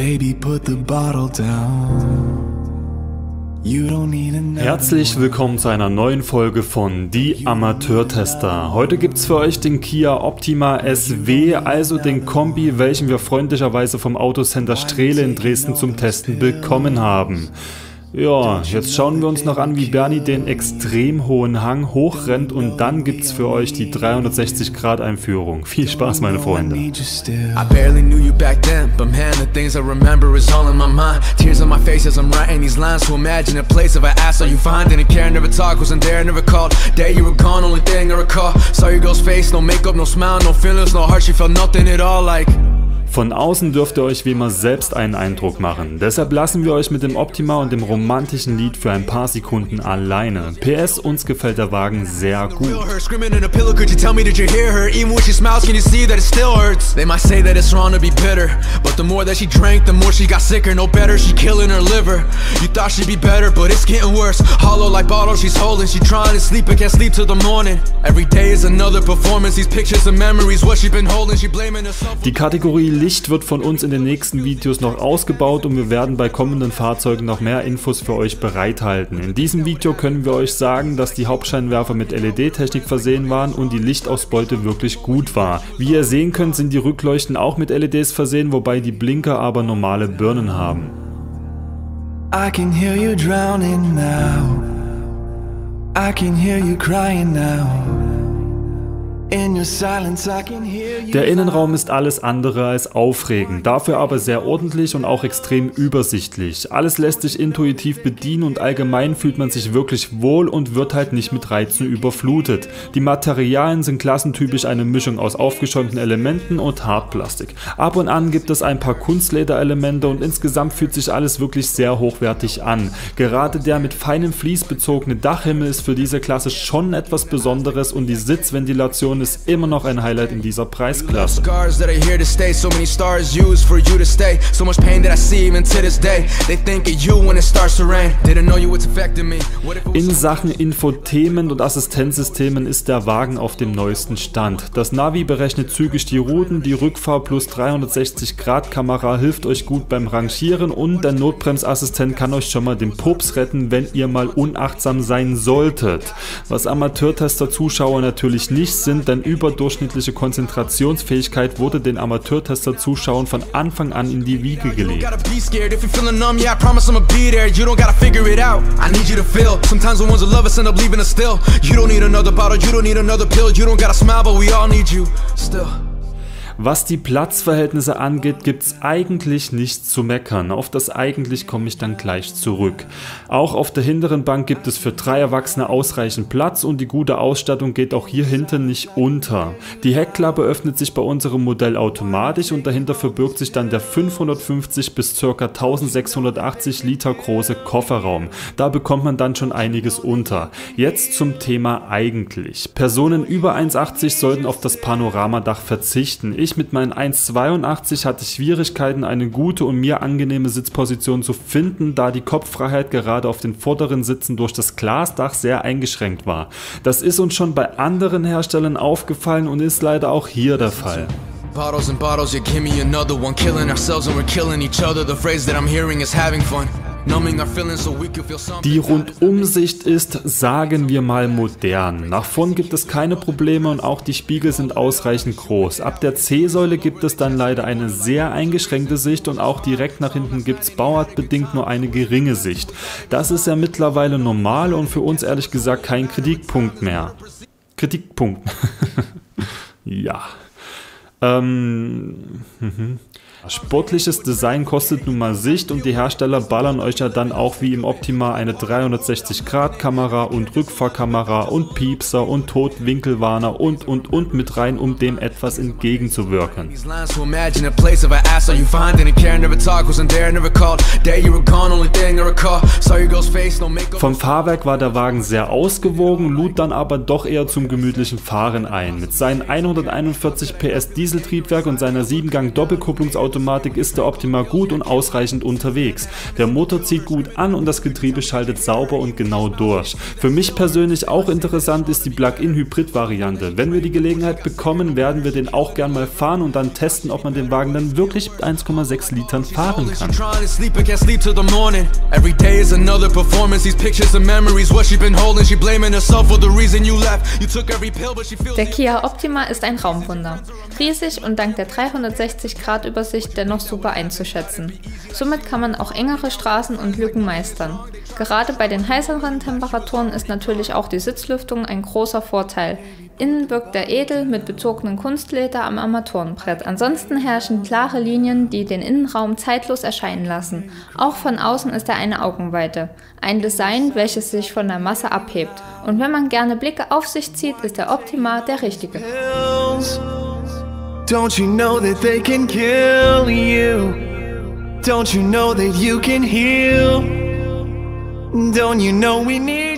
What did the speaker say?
Baby, put the bottle down. Herzlich willkommen zu einer neuen Folge von Die Amateurtester. Heute gibt's für euch den Kia Optima SW, also den Kombi, welchen wir freundlicherweise vom Autocenter Strehle in Dresden zum Testen bekommen haben. Ja, jetzt schauen wir uns noch an, wie Bernie den extrem hohen Hang hochrennt und dann gibt's für euch die 360-Grad-Einführung. Viel Spaß, meine Freunde. Von außen dürft ihr euch wie immer selbst einen Eindruck machen. Deshalb lassen wir euch mit dem Optima und dem romantischen Lied für ein paar Sekunden alleine. PS, uns gefällt der Wagen sehr gut. Die Kategorie Licht wird von uns in den nächsten Videos noch ausgebaut und wir werden bei kommenden Fahrzeugen noch mehr Infos für euch bereithalten. In diesem Video können wir euch sagen, dass die Hauptscheinwerfer mit LED-Technik versehen waren und die Lichtausbeute wirklich gut war. Wie ihr sehen könnt, sind die Rückleuchten auch mit LEDs versehen, wobei die Blinker aber normale Birnen haben. I can hear you drowning now. I can hear you crying now. Der Innenraum ist alles andere als aufregend, dafür aber sehr ordentlich und auch extrem übersichtlich. Alles lässt sich intuitiv bedienen und allgemein fühlt man sich wirklich wohl und wird halt nicht mit Reizen überflutet. Die Materialien sind klassentypisch eine Mischung aus aufgeschäumten Elementen und Hartplastik. Ab und an gibt es ein paar Kunstlederelemente und insgesamt fühlt sich alles wirklich sehr hochwertig an. Gerade der mit feinem Vlies bezogene Dachhimmel ist für diese Klasse schon etwas Besonderes und die Sitzventilation ist immer noch ein Highlight in dieser Preisklasse. In Sachen Infotainment und Assistenzsystemen ist der Wagen auf dem neuesten Stand. Das Navi berechnet zügig die Routen, die Rückfahr plus 360-Grad-Kamera hilft euch gut beim Rangieren und der Notbremsassistent kann euch schon mal den Pups retten, wenn ihr mal unachtsam sein solltet. Was Amateurtester-Zuschauer natürlich nicht sind, denn überdurchschnittliche Konzentrationsfähigkeit wurde den Amateurtester-Zuschauern von Anfang an in die Wiege gelegt. Was die Platzverhältnisse angeht, gibt's eigentlich nichts zu meckern. Auf das eigentlich komme ich dann gleich zurück. Auch auf der hinteren Bank gibt es für 3 Erwachsene ausreichend Platz und die gute Ausstattung geht auch hier hinten nicht unter. Die Heckklappe öffnet sich bei unserem Modell automatisch und dahinter verbirgt sich dann der 550 bis ca. 1680 Liter große Kofferraum. Da bekommt man dann schon einiges unter. Jetzt zum Thema eigentlich. Personen über 1,80 sollten auf das Panoramadach verzichten. Ich mit meinen 1,82 hatte Schwierigkeiten, eine gute und mir angenehme Sitzposition zu finden, da die Kopffreiheit gerade auf den vorderen Sitzen durch das Glasdach sehr eingeschränkt war. Das ist uns schon bei anderen Herstellern aufgefallen und ist leider auch hier der Fall. Bottles and bottles, you give me another one. Killing ourselves and we're killing each other. The phrase that I'm hearing is having fun. Die Rundumsicht ist, sagen wir mal, modern. Nach vorn gibt es keine Probleme und auch die Spiegel sind ausreichend groß. Ab der C-Säule gibt es dann leider eine sehr eingeschränkte Sicht und auch direkt nach hinten gibt es bauartbedingt nur eine geringe Sicht. Das ist ja mittlerweile normal und für uns ehrlich gesagt kein Kritikpunkt mehr. Kritikpunkt. Ja. Sportliches Design kostet nun mal Sicht und die Hersteller ballern euch ja dann auch wie im Optima eine 360-Grad-Kamera und Rückfahrkamera und Piepser und Totwinkelwarner und mit rein, um dem etwas entgegenzuwirken. Vom Fahrwerk war der Wagen sehr ausgewogen, lud dann aber doch eher zum gemütlichen Fahren ein. Mit seinen 141 PS Dieseltriebwerk und seiner 7-Gang Doppelkupplungsautomatik Vollautomatik ist der Optima gut und ausreichend unterwegs. Der Motor zieht gut an und das Getriebe schaltet sauber und genau durch. Für mich persönlich auch interessant ist die Plug-in-Hybrid-Variante. Wenn wir die Gelegenheit bekommen, werden wir den auch gern mal fahren und dann testen, ob man den Wagen dann wirklich mit 1,6 Litern fahren kann. Der Kia Optima ist ein Raumwunder. Riesig und dank der 360-Grad-Übersicht dennoch super einzuschätzen. Somit kann man auch engere Straßen und Lücken meistern. Gerade bei den heißeren Temperaturen ist natürlich auch die Sitzlüftung ein großer Vorteil. Innen wirkt er edel mit bezogenem Kunstleder am Armaturenbrett. Ansonsten herrschen klare Linien, die den Innenraum zeitlos erscheinen lassen. Auch von außen ist er eine Augenweite. Ein Design, welches sich von der Masse abhebt. Und wenn man gerne Blicke auf sich zieht, ist der Optima der richtige. Don't you know that they can kill you? Don't you know that you can heal? Don't you know we need